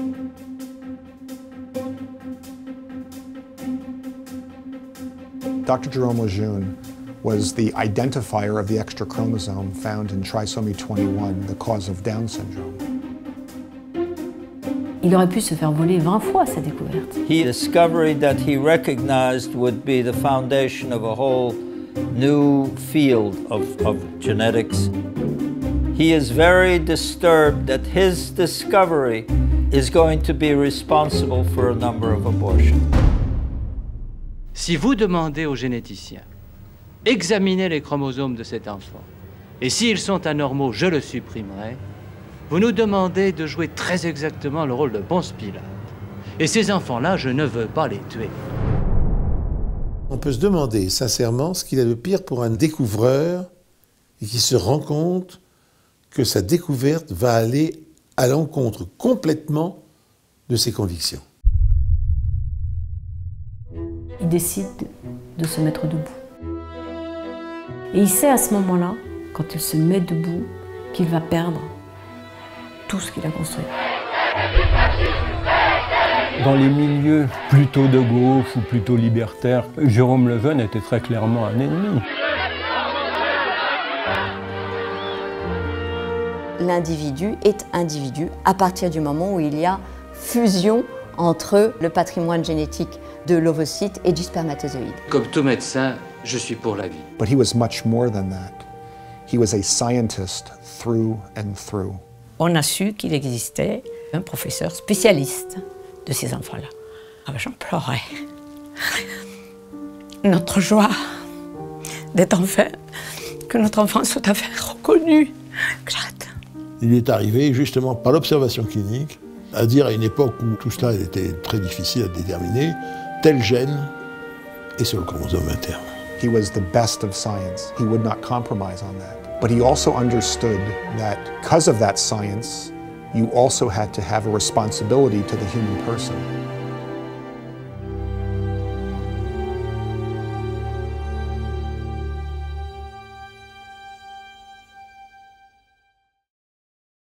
Dr. Jerome Lejeune was the identifier of the extra chromosome found in trisomy 21, the cause of Down syndrome. Il aurait pu se faire voler 20 fois sa découverte. He discovery that he recognized would be the foundation of a whole new field of genetics. He is very disturbed that his discovery is going to be responsible for a number of abortions. Si vous demandez aux généticiens, examinez les chromosomes de cet enfant, et s'ils sont anormaux, je le supprimerai, vous nous demandez de jouer très exactement le rôle de Ponce Pilate. Et ces enfants-là, je ne veux pas les tuer. On peut se demander sincèrement ce qu'il est de pire pour un découvreur et qui se rend compte que sa découverte va aller à l'encontre complètement de ses convictions. Il décide de se mettre debout. Et il sait à ce moment-là, quand il se met debout, qu'il va perdre tout ce qu'il a construit. Dans les milieux plutôt de gauche ou plutôt libertaires, Jérôme Lejeune était très clairement un ennemi. L'individu est individu à partir du moment où il y a fusion entre le patrimoine génétique de l'ovocyte et du spermatozoïde. Comme tout médecin, je suis pour la vie. But he was much more than that. He was a scientist through and through. On a su qu'il existait un professeur spécialiste de ces enfants-là. Ah ben, j'en pleurais. Notre joie d'être enfin, que notre enfant soit enfin reconnu. Il est arrivé justement par l'observation clinique à dire à une époque où tout cela était très difficile à déterminer, tel gène est sur le chromosome interne. He was the best of science. He would not compromise on that. But he also understood that because of that science, you also had to have a responsibility to the human person.